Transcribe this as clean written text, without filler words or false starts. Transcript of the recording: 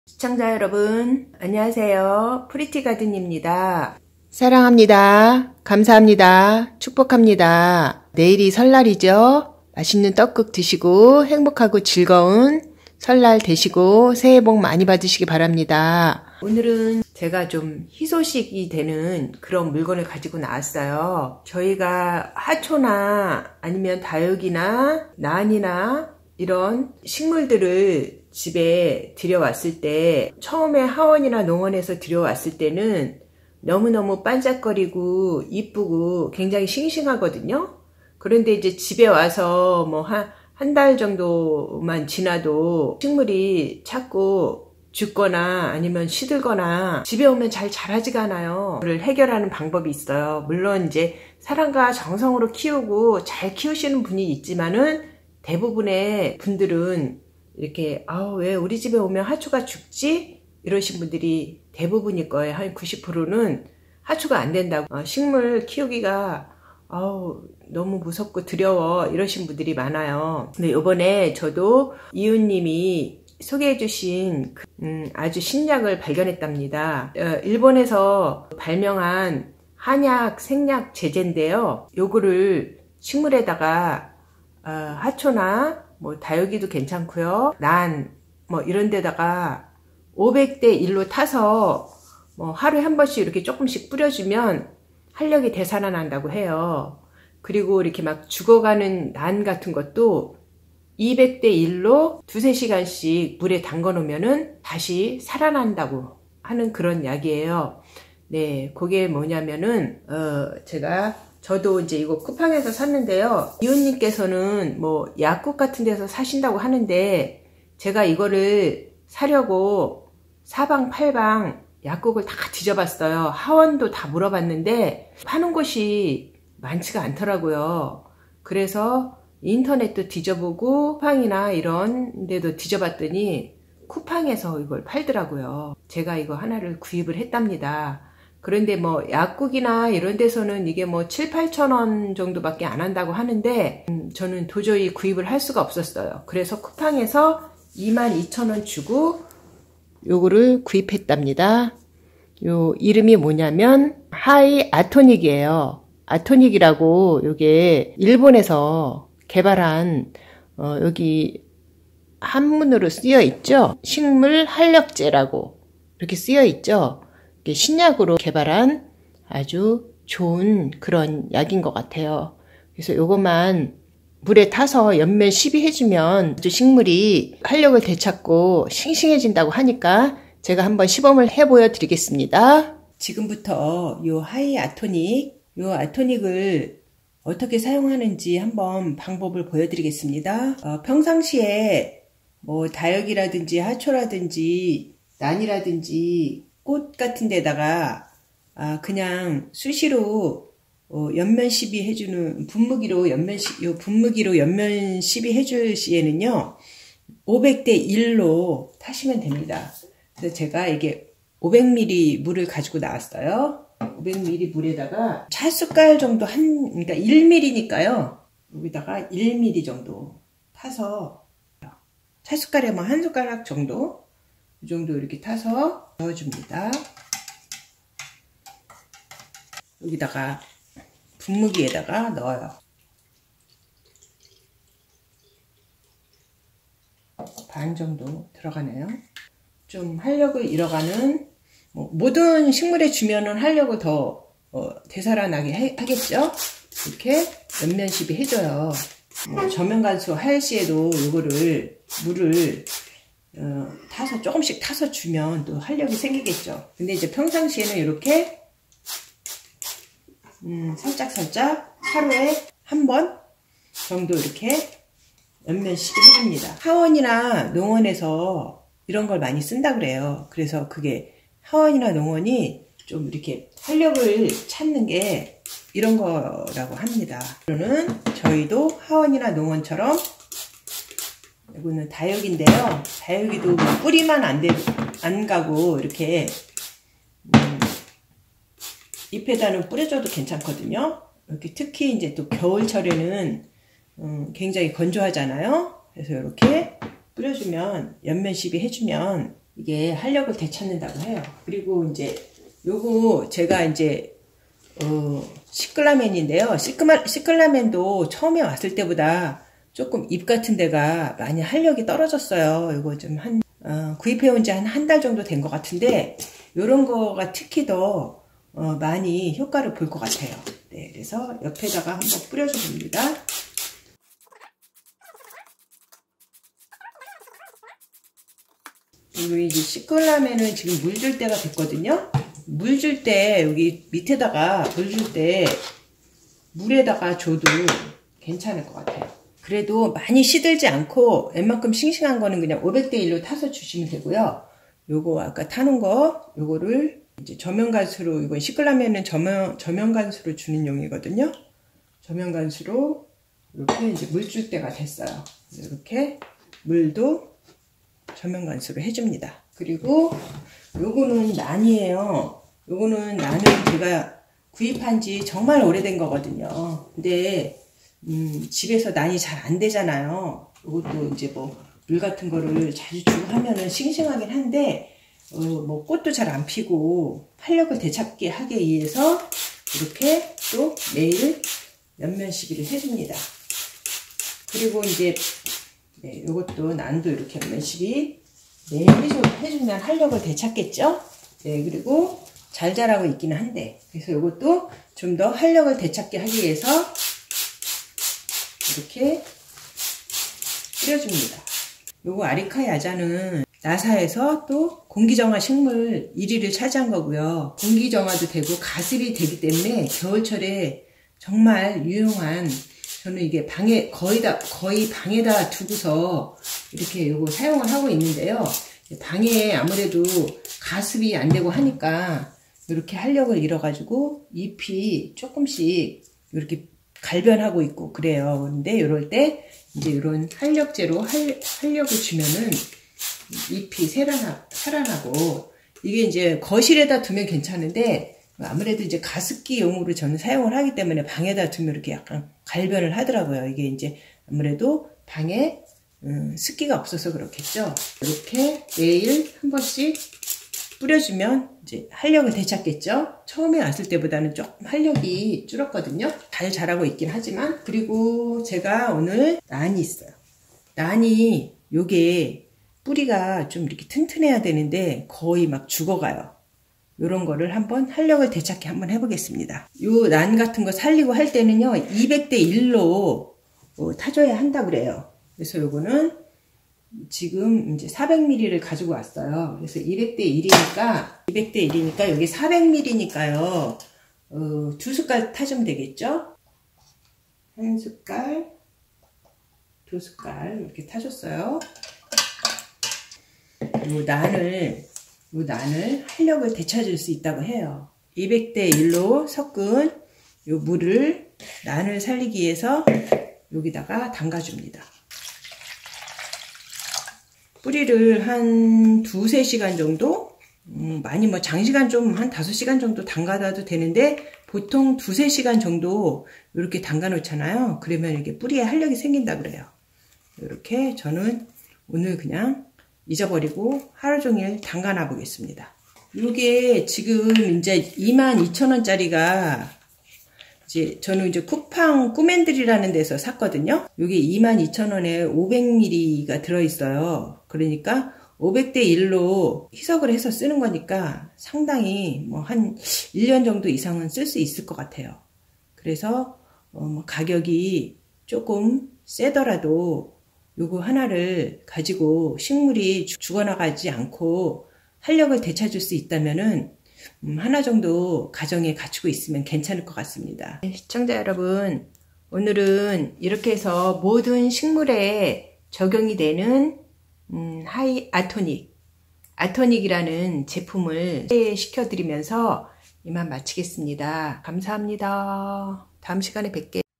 시청자 여러분, 안녕하세요. 프리티가든입니다. 사랑합니다. 감사합니다. 축복합니다. 내일이 설날이죠. 맛있는 떡국 드시고 행복하고 즐거운 설날 되시고 새해 복 많이 받으시기 바랍니다. 오늘은 제가 좀 희소식이 되는 그런 물건을 가지고 나왔어요. 저희가 하초나 아니면 다육이나 난이나 이런 식물들을 집에 들여왔을 때, 처음에 하원이나 농원에서 들여왔을 때는 너무너무 반짝거리고 이쁘고 굉장히 싱싱하거든요. 그런데 이제 집에 와서 뭐 한 달 정도만 지나도 식물이 자꾸 죽거나 아니면 시들거나 집에 오면 잘 자라지가 않아요. 그걸 해결하는 방법이 있어요. 물론 이제 사랑과 정성으로 키우고 잘 키우시는 분이 있지만은 대부분의 분들은 이렇게 왜 우리 집에 오면 하초가 죽지? 이러신 분들이 대부분일 거예요. 한 90%는 하초가 안 된다고, 식물 키우기가 너무 무섭고 두려워 이러신 분들이 많아요. 근데 이번에 저도 이웃님이 소개해 주신 아주 신약을 발견했답니다. 일본에서 발명한 한약 생약 제제인데요. 요거를 식물에다가 하초나 뭐 다육이도 괜찮고요, 난 뭐 이런 데다가 500대 1로 타서 뭐 하루에 한 번씩 이렇게 조금씩 뿌려주면 활력이 되살아난다고 해요. 그리고 이렇게 막 죽어가는 난 같은 것도 200대 1로 두세 시간씩 물에 담가 놓으면은 다시 살아난다고 하는 그런 약이에요. 네, 그게 뭐냐면은 저도 이제 이거 쿠팡에서 샀는데요. 이웃님께서는 뭐 약국 같은 데서 사신다고 하는데, 제가 이거를 사려고 사방팔방 약국을 다 뒤져봤어요. 하원도 다 물어봤는데 파는 곳이 많지가 않더라고요. 그래서 인터넷도 뒤져보고 쿠팡이나 이런 데도 뒤져봤더니 쿠팡에서 이걸 팔더라고요. 제가 이거 하나를 구입을 했답니다. 그런데 뭐 약국이나 이런 데서는 이게 뭐 7, 8천 원 정도밖에 안 한다고 하는데 저는 도저히 구입을 할 수가 없었어요. 그래서 쿠팡에서 22,000원 주고 요거를 구입했답니다. 요 이름이 뭐냐면 하이 아토닉이에요. 아토닉이라고 요게 일본에서 개발한 여기 한문으로 쓰여 있죠. 식물 활력제라고 이렇게 쓰여 있죠. 이게 신약으로 개발한 아주 좋은 그런 약인 것 같아요. 그래서 요것만 물에 타서 연면 시비해주면 아주 식물이 활력을 되찾고 싱싱해진다고 하니까 제가 한번 시범을 해보여 드리겠습니다. 지금부터 요 요 아토닉을 어떻게 사용하는지 한번 방법을 보여드리겠습니다. 평상시에 뭐 다육이라든지 하초라든지 난이라든지 꽃 같은 데다가 그냥 수시로 연면 시비 해주는 분무기로 연면 시비 해줄 시에는요 500대 1로 타시면 됩니다. 그래서 제가 이게 500ml 물을 가지고 나왔어요. 500ml 물에다가 찻숟갈 정도 그러니까 1ml니까요. 여기다가 1ml 정도 타서 찻숟갈에 뭐 한 숟가락 정도, 이 정도 이렇게 타서 넣어줍니다. 여기다가 분무기에다가 넣어요. 반 정도 들어가네요. 좀 활력을 잃어가는, 모든 식물에 주면은 활력을 더 되살아나게 하겠죠. 이렇게 연면 시비 해줘요. 저면 간수 할 시에도 이거를 물을 타서 조금씩 타서 주면 또 활력이 생기겠죠. 근데 이제 평상시에는 이렇게 살짝 하루에 한 번 정도 이렇게 연면 시비 해줍니다. 하원이나 농원에서 이런 걸 많이 쓴다 그래요. 그래서 그게 하원이나 농원이 좀 이렇게 활력을 찾는 게 이런 거라고 합니다. 그러는 저희도 하원이나 농원처럼, 이거는 다육인데요. 다육이도 뭐 뿌리만 안 가고 이렇게 잎에다는 뿌려줘도 괜찮거든요. 이렇게 특히 이제 또 겨울철에는 굉장히 건조하잖아요. 그래서 이렇게 뿌려주면, 연면 시비 해주면 이게 활력을 되찾는다고 해요. 그리고 이제 요거 제가 이제 시클라멘인데요. 시클라멘도 처음에 왔을 때보다 조금 잎 같은 데가 많이 활력이 떨어졌어요. 이거 좀 구입해온 지 한 달 정도 된 것 같은데 요런 거가 특히 더 많이 효과를 볼 것 같아요. 네, 그래서 옆에다가 한번 뿌려줘 봅니다. 그리고 이제 시클라멘은 지금 물 줄 때가 됐거든요. 물 줄 때 여기 밑에다가 물 줄 때 물에다가 줘도 괜찮을 것 같아요. 그래도 많이 시들지 않고 웬만큼 싱싱한 거는 그냥 500대 1로 타서 주시면 되고요. 요거 아까 타는 거 요거를 이제 저면간수로, 이건 시클라멘은 저면간수로 주는 용이거든요. 저면간수로 이렇게 이제 물 줄 때가 됐어요. 이렇게 물도 저면간수로 해줍니다. 그리고 요거는 난이에요. 요거는 난은 제가 구입한 지 정말 오래된 거거든요. 근데 집에서 난이 잘 안 되잖아요. 요것도 이제 뭐 물 같은 거를 자주 주고 하면은 싱싱하긴 한데 뭐 꽃도 잘 안 피고 활력을 되찾게 하기 위해서 이렇게 또 매일 연면시기를 해줍니다. 그리고 이제 네, 요것도 난도 이렇게 연면시기 매일 해주면 활력을 되찾겠죠. 네, 그리고 잘 자라고 있기는 한데, 그래서 요것도 좀 더 활력을 되찾게 하기 위해서 이렇게 뿌려줍니다. 요거 아리카 야자는 나사에서 또 공기정화 식물 1위를 차지한 거고요. 공기정화도 되고 가습이 되기 때문에 겨울철에 정말 유용한, 저는 이게 거의 방에다 두고서 이렇게 요거 사용을 하고 있는데요. 방에 아무래도 가습이 안 되고 하니까 이렇게 활력을 잃어가지고 잎이 조금씩 이렇게 갈변하고 있고 그래요. 근데 이럴 때 이제 이런 활력제로 활력을 주면은 잎이 살아나고, 이게 이제 거실에다 두면 괜찮은데 아무래도 이제 가습기용으로 저는 사용을 하기 때문에 방에다 두면 이렇게 약간 갈변을 하더라고요. 이게 이제 아무래도 방에 습기가 없어서 그렇겠죠. 이렇게 매일 한 번씩 뿌려주면 이제 활력을 되찾겠죠. 처음에 왔을 때보다는 조금 활력이 줄었거든요. 잘 자라고 있긴 하지만. 그리고 제가 오늘 난이 있어요. 난이 요게 뿌리가 좀 이렇게 튼튼해야 되는데 거의 막 죽어가요. 요런 거를 한번 활력을 되찾게 한번 해보겠습니다. 요 난 같은 거 살리고 할 때는요 200대 1로 타줘야 한다 그래요. 그래서 요거는 지금 이제 400ml를 가지고 왔어요. 그래서 200대 1이니까 여기 400ml니까요. 2숟갈 타주면 되겠죠? 1숟갈, 2숟갈 이렇게 타줬어요. 요 난을 활력을 되찾을 수 있다고 해요. 200대 1로 섞은 요 물을 난을 살리기 위해서 여기다가 담가줍니다. 뿌리를 한 2-3시간 정도, 많이 뭐 장시간 좀 한 5시간 정도 담가놔도 되는데 보통 2-3시간 정도 이렇게 담가 놓잖아요. 그러면 이게 뿌리에 활력이 생긴다 그래요. 이렇게 저는 오늘 그냥 잊어버리고 하루 종일 담가 놔 보겠습니다. 이게 지금 이제 22,000원짜리가 이제 저는 이제 쿠팡 꾸맨들이라는 데서 샀거든요. 이게 22,000원에 500ml가 들어있어요. 그러니까 500대 1로 희석을 해서 쓰는 거니까 상당히 뭐 한 1년 정도 이상은 쓸 수 있을 것 같아요. 그래서 가격이 조금 세더라도 요거 하나를 가지고 식물이 죽어나가지 않고 활력을 되찾을 수 있다면은 하나 정도 가정에 갖추고 있으면 괜찮을 것 같습니다. 시청자 여러분, 오늘은 이렇게 해서 모든 식물에 적용이 되는 하이 아토닉이라는 제품을 소개시켜 드리면서 이만 마치겠습니다. 감사합니다. 다음 시간에 뵐게요.